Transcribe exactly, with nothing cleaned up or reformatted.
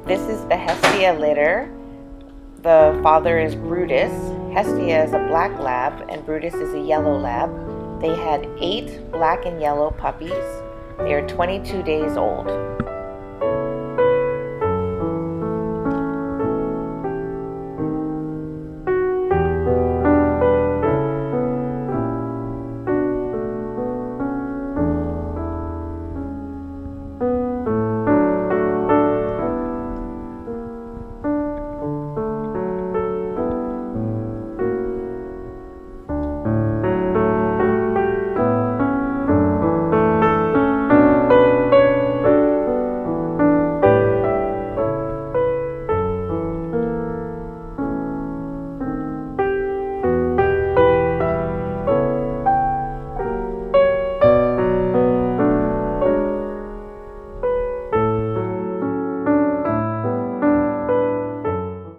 This is the Hestia litter. The father is Brutus. Hestia is a black lab and Brutus is a yellow lab. They had eight black and yellow puppies. They are twenty-two days old.